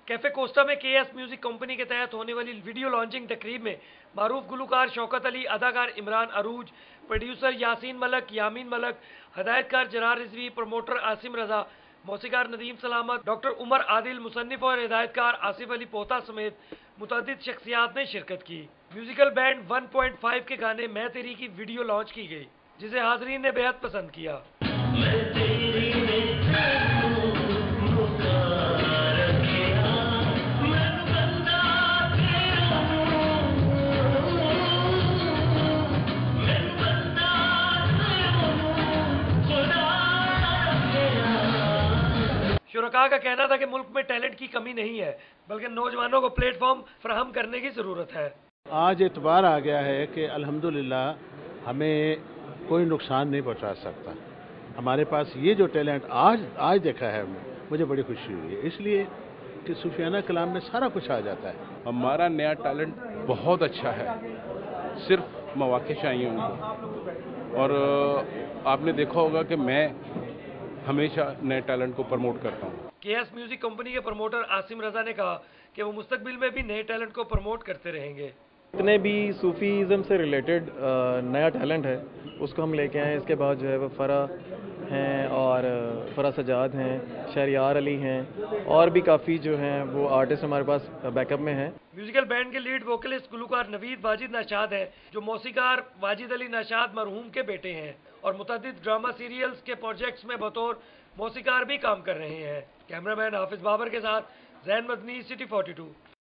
Cafe Costa में KS music company के तहत होने वाली वीडियो लॉन्चिंग तकरीब में मारूफ गुलकार शौकत अली, अदाकार इमरान अरूज, प्रोड्यूसर यासीन मलक, यामीन मलक, हदायतकार जरार रिजवी, प्रमोटर आसिम रजा, मौसीकार नदीम सलामत, डॉक्टर उमर आदिल, मुसन्निफ और हिदायतकार आसिफ अली पोता समेत मुतअद्दिद शख्सियात ने शिरकत की। म्यूजिकल बैंड 1.5 के गाने मैं तेरी की वीडियो लॉन्च की गई, जिसे हाजरीन ने बेहद पसंद किया। शुरका का कहना था कि मुल्क में टैलेंट की कमी नहीं है, बल्कि नौजवानों को प्लेटफॉर्म फराहम करने की ज़रूरत है। आज एतबार आ गया है कि अल्हम्दुलिल्लाह हमें कोई नुकसान नहीं पहुंचा सकता। हमारे पास ये जो टैलेंट आज देखा है, मुझे बड़ी खुशी हुई है, इसलिए कि सूफियाना कलाम में सारा कुछ आ जाता है। हमारा नया टैलेंट बहुत अच्छा है, सिर्फ मौके चाहिए उनको। और आपने देखा होगा कि मैं हमेशा नए टैलेंट को प्रमोट करता हूँ। केएस म्यूजिक कंपनी के प्रमोटर आसिम रजा ने कहा कि वो मुस्तकबिल में भी नए टैलेंट को प्रमोट करते रहेंगे। जितने भी सूफीज़म से रिलेटेड नया टैलेंट है उसको हम लेके आए। इसके बाद जो है वो फ़रा हैं और फ़रा सजाद हैं, शहरियार अली हैं और भी काफ़ी जो हैं वो आर्टिस्ट हमारे पास बैकअप में हैं। म्यूजिकल बैंड के लीड वोकलिस्ट गुलकार नवीद वाजिद नाशाद हैं, जो मौसीकार वाजिद अली नाशाद मरहूम के बेटे हैं और मुतअद्दिद ड्रामा सीरियल्स के प्रोजेक्ट्स में बतौर मौसीकार भी काम कर रहे हैं। कैमरामैन हाफिज बाबर के साथ जैन मदनी, सिटी 42।